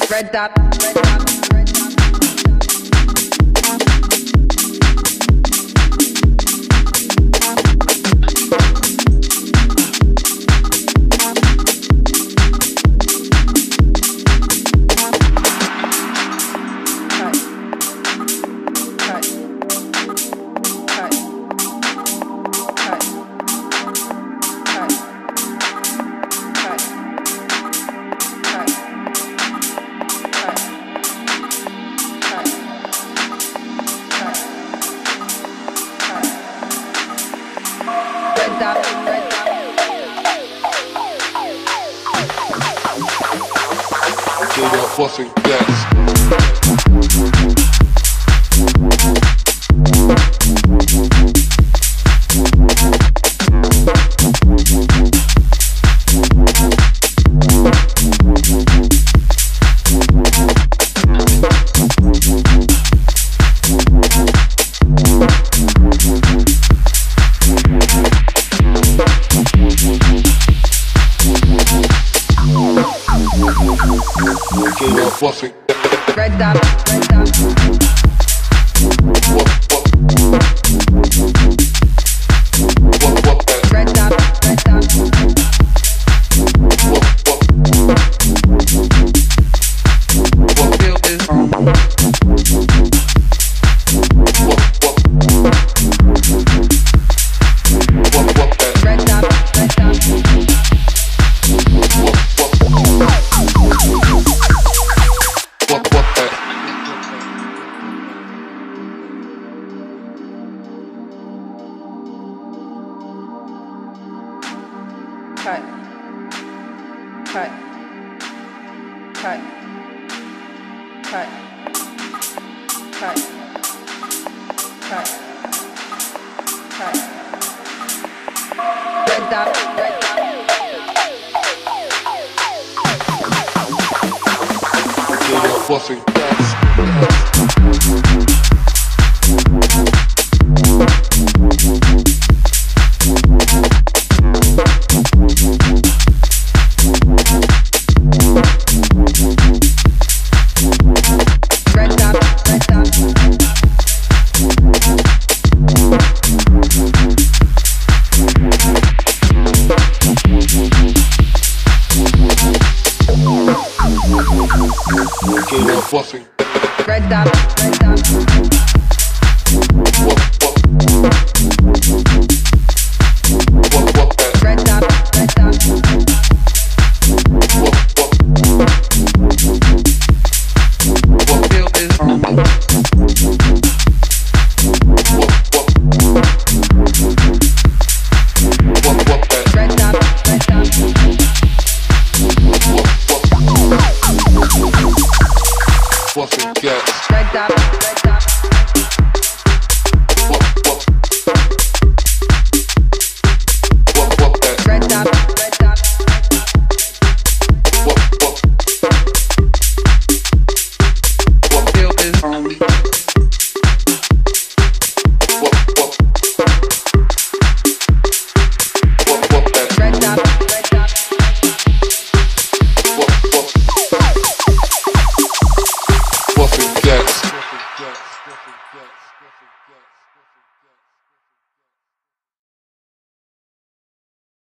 red dot, red dot, red dot. Forcing gas. Forcing red dot, red dot. Red dot, red dot. What feel is home. Red dot, red dot. Cut, cut, cut, cut, cut, cut, cut. Red dot, red dot. Forcing gas. Forcing red dot, red dot. Red dot, red dot. What feel is home. Red dot, red dot. Forcing gas. Red dot, red dot. Red dot, red dot. What feel is home. Red dot, red dot. Forcing gas.